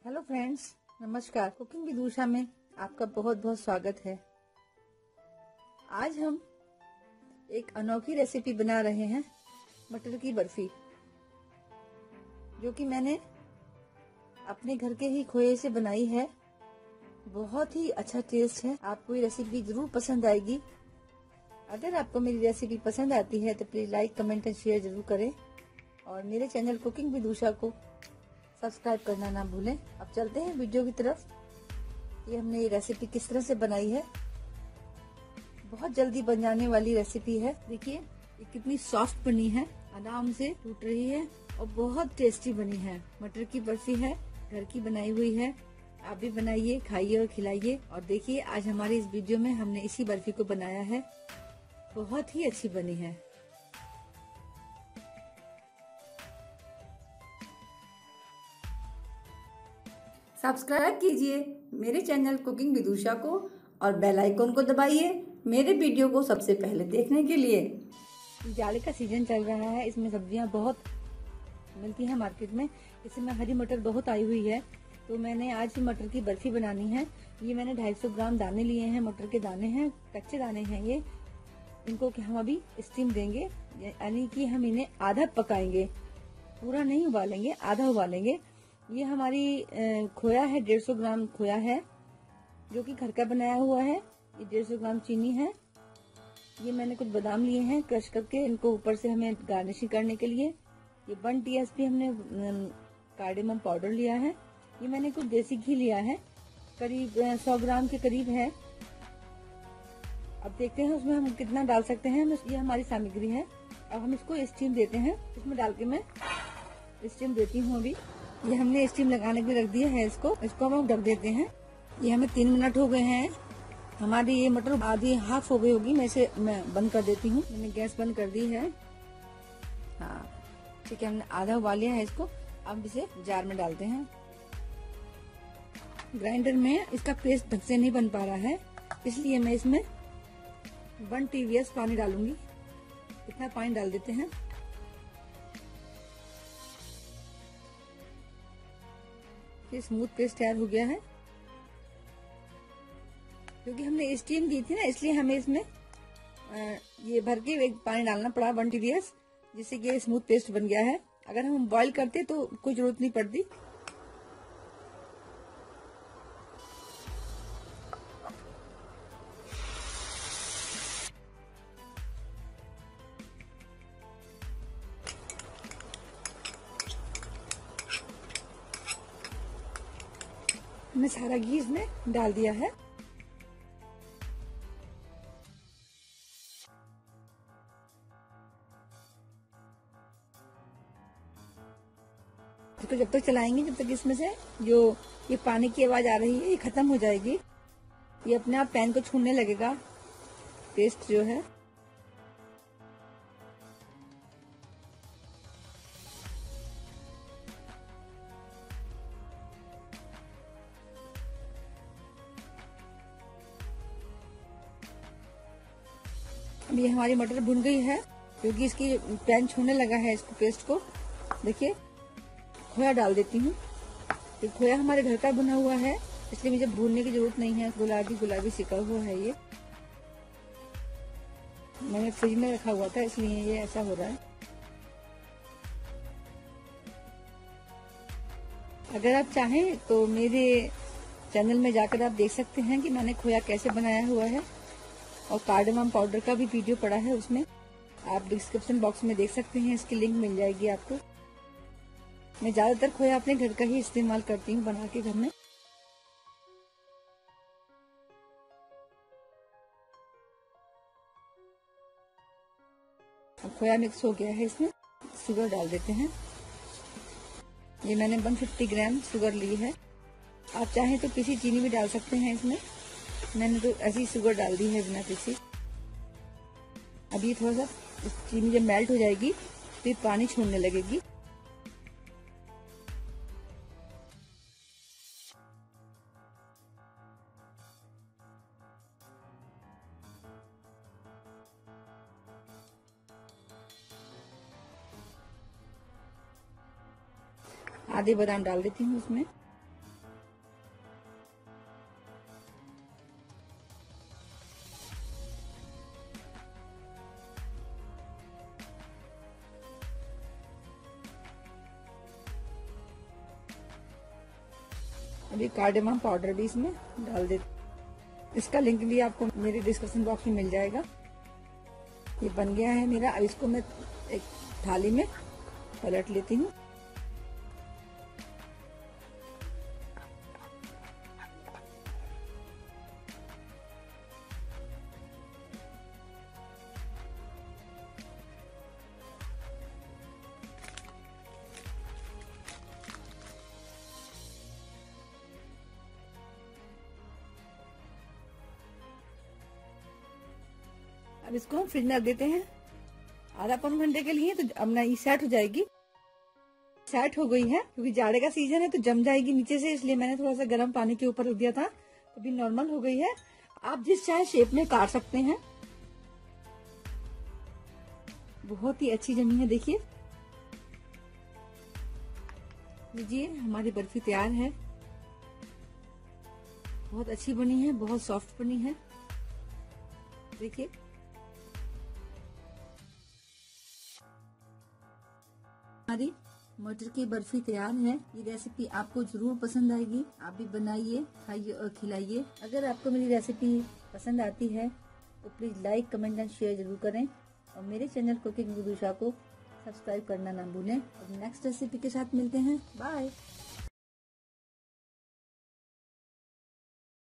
Hello friends, नमस्कार। Cooking with Usha में आपका बहुत बहुत स्वागत है। आज हम एक अनोखी रेसिपी बना रहे हैं, मटर की बर्फी, जो कि मैंने अपने घर के ही खोए से बनाई है। बहुत ही अच्छा टेस्ट है। आपको ये रेसिपी जरूर पसंद आएगी। अगर आपको मेरी रेसिपी पसंद आती है तो please like, comment and share जरूर करें और मेरे चैनल कुकिंग विद उषा को सब्सक्राइब करना ना भूलें। अब चलते हैं वीडियो की तरफ। ये हमने ये रेसिपी किस तरह से बनाई है। बहुत जल्दी बन जाने वाली रेसिपी है। देखिए ये कितनी सॉफ्ट बनी है, आराम से टूट रही है और बहुत टेस्टी बनी है। मटर की बर्फी है, घर की बनाई हुई है। आप भी बनाइए, खाइए और खिलाइए। और देखिए आज हमारे इस वीडियो में हमने इसी बर्फी को बनाया है। बहुत ही अच्छी बनी है। सब्सक्राइब कीजिए मेरे चैनल कुकिंग विद उषा को और बेल आइकन को दबाइए मेरे वीडियो को सबसे पहले देखने के लिए। जाड़े का सीजन चल रहा है, इसमें सब्जियां बहुत मिलती हैं मार्केट में। इसमें हरी मटर बहुत आई हुई है, तो मैंने आज मटर की बर्फी बनानी है। ये मैंने 250 ग्राम दाने लिए हैं, मटर के दाने हैं, कच्चे दाने हैं ये। इनको हम अभी स्टीम देंगे, यानी कि हम इन्हें आधा पकाएंगे, पूरा नहीं उबालेंगे, आधा उबालेंगे। ये हमारी खोया है, 150 ग्राम खोया है जो कि घर का बनाया हुआ है। ये 150 ग्राम चीनी है। ये मैंने कुछ बादाम लिए हैं क्रश करके, इनको ऊपर से हमें गार्निशिंग करने के लिए। ये 1 टीएसपी हमने कार्डेमम पाउडर लिया है। ये मैंने कुछ देसी घी लिया है, करीब 100 ग्राम के करीब है। अब देखते हैं उसमें हम कितना डाल सकते हैं। ये हमारी सामग्री है। अब हम इसको स्टीम देते हैं। इसमें डाल के मैं स्टीम देती हूँ। अभी ये हमने स्टीम लगाने के लिए रख दिया है। इसको हम ढक देते हैं। ये हमें 3 मिनट हो गए हैं। हमारी ये मटर आधी हाफ हो गई होगी। मैं बंद कर देती हूँ। मैंने गैस बंद कर दी है। हाँ ठीक है, हमने आधा उबाल लिया है इसको। अब इसे जार में डालते हैं। ग्राइंडर में इसका पेस्ट ढंग से नहीं बन पा रहा है, इसलिए मैं इसमें 1 TVS पानी डालूंगी। इतना पानी डाल देते हैं। ये स्मूथ पेस्ट तैयार हो गया है। क्योंकि हमने स्टीम दी थी ना, इसलिए हमें इसमें ये भर के एक पानी डालना पड़ा 1 TVS, जिससे कि ये स्मूथ पेस्ट बन गया है। अगर हम बॉईल करते तो कोई जरूरत नहीं पड़ती। हमने सारा घी इसमें डाल दिया है। इसको जब तक चलाएंगे, जब तक इसमें से जो ये पानी की आवाज आ रही है ये खत्म हो जाएगी। ये अपने आप पैन को छूने लगेगा, पेस्ट जो है। अब ये हमारी मटर भुन गई है, क्योंकि इसकी पैन छूने लगा है इसको, पेस्ट को। देखिए खोया डाल देती हूँ। ये खोया हमारे घर का बना हुआ है, इसलिए मुझे भूनने की जरूरत नहीं है। गुलाबी गुलाबी सिका हुआ है ये। मैंने फ्रिज में रखा हुआ था, इसलिए ये ऐसा हो रहा है। अगर आप चाहें तो मेरे चैनल में जाकर आप देख सकते हैं कि मैंने खोया कैसे बनाया हुआ है, और कार्डेमम पाउडर का भी वीडियो पड़ा है उसमें। आप डिस्क्रिप्शन बॉक्स में देख सकते हैं, इसकी लिंक मिल जाएगी आपको। मैं ज्यादातर खोया अपने घर का ही इस्तेमाल करती हूँ बना के घर में। अब खोया मिक्स हो गया है, इसमें शुगर डाल देते हैं। ये मैंने 150 ग्राम शुगर ली है। आप चाहें तो पिसी चीनी भी डाल सकते हैं इसमें। मैंने तो ऐसी शुगर डाल दी है बिना पिसी। अभी थोड़ा सा चीनी जब मेल्ट हो जाएगी तो पानी छोड़ने लगेगी। आधे बादाम डाल देती हूँ उसमें। अभी कार्डेमम पाउडर भी इसमें डाल देते। इसका लिंक भी आपको मेरे डिस्क्रिप्शन बॉक्स में मिल जाएगा। ये बन गया है मेरा। अब इसको मैं एक थाली में पलट लेती हूँ। अब इसको हम फ्रिज में रख देते हैं आधा पौन घंटे के लिए। तो अब ना ये सेट हो जाएगी। सेट हो गई है, क्योंकि जाड़े का सीजन है तो जम जाएगी नीचे से, इसलिए मैंने थोड़ा सा गर्म पानी के ऊपर रख दिया था। अभी नॉर्मल हो गई है। आप जिस चाहे शेप में काट सकते हैं। बहुत ही अच्छी जमी है, देखिए। लीजिए, हमारी बर्फी तैयार है। बहुत अच्छी बनी है, बहुत सॉफ्ट बनी है, देखिए। हमारी मटर की बर्फी तैयार है। ये रेसिपी आपको जरूर पसंद आएगी। आप भी बनाइए, खाइए और खिलाइए। अगर आपको मेरी रेसिपी पसंद आती है तो please like, comment and share जरूर करें। और मेरे चैनल कुकिंग विद उषा को सब्सक्राइब करना ना भूलें। और नेक्स्ट रेसिपी के साथ मिलते हैं। बाय।